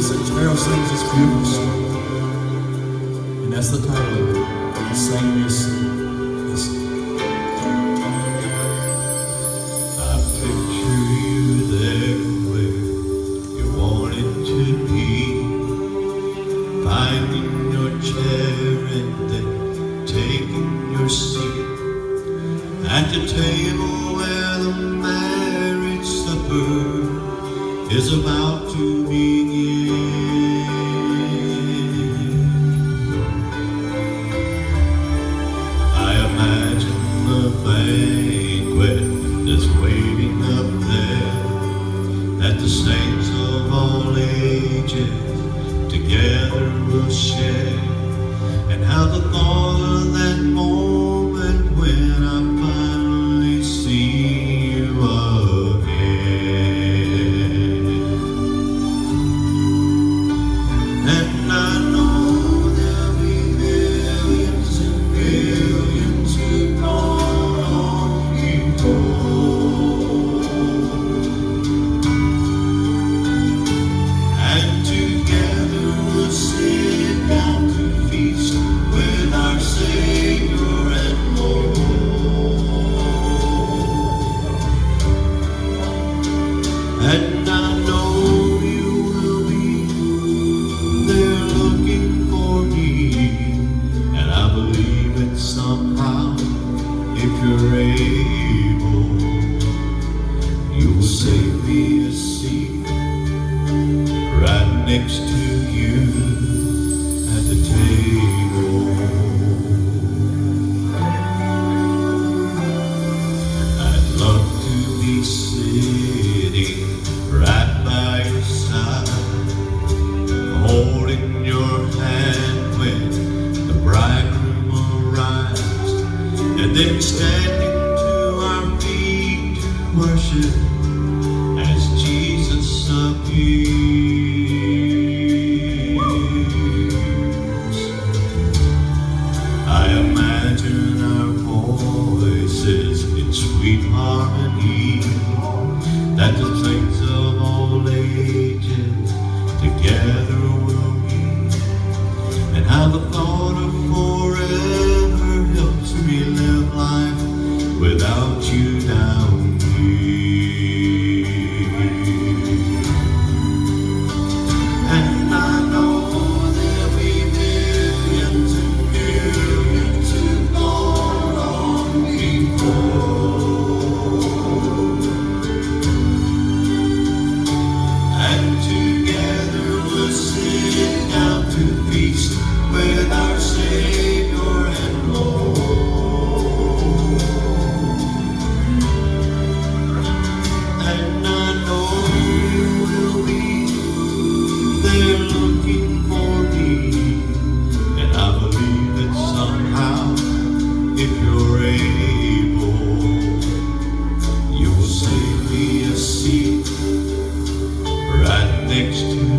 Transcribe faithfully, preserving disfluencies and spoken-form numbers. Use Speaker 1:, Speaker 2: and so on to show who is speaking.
Speaker 1: Harold sings this beautiful song, and that's the title of it. He sang me a song.
Speaker 2: I picture you there where you wanted to be, finding your chair and then taking your seat at the table where the marriage supper is about to begin. I imagine the banquet that's waiting up there, that the saints of all ages together will share, and how the thought of that moment when I finally see you again. And I know there'll be millions and millions who gone on before, and together we'll sit down to feast with our Savior and Lord. And I know you will be there looking for me, and I believe it somehow. If you're able, you will save me a seat right next to you at the table. I'd love to be sitting right by your side, holding your hand when the bridegroom arrives, and then standing to our feet to worship as Jesus appears. I imagine our voices in sweet harmony, that the saints of all ages together will meet, and how the thought of forever helps me live life without you down here. And I know there'll be millions and millions who've gone on before, and together we'll sit down to feast with our Savior and Lord. And I know you will be there looking for me, and I believe that somehow, if you're able, you will save me a seat right next to